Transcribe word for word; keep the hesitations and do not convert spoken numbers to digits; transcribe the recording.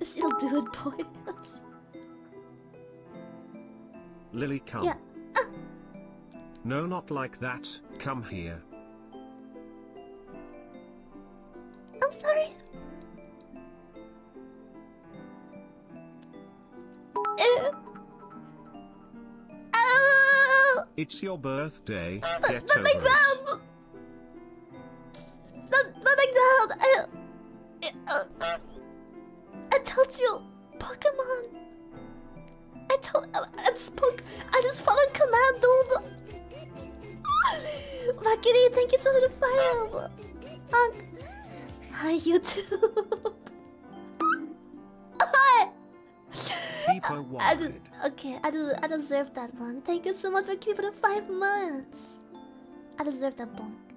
Still do it, boy. Lily, come. Yeah. Ah. No, not like that. Come here. I'm sorry. Uh. Oh. It's your birthday. Not, Get not over like it. that. Not, not like that. I, uh, I told you, Pokemon. I told. I, I spoke. I just followed command, dude. Vakiri, thank you so much for the five. Um, hi, YouTube. Hi. People I, I wanted. just, okay, I do. I deserve that one. Thank you so much, Vakiri, for the five months. I deserve that bonk.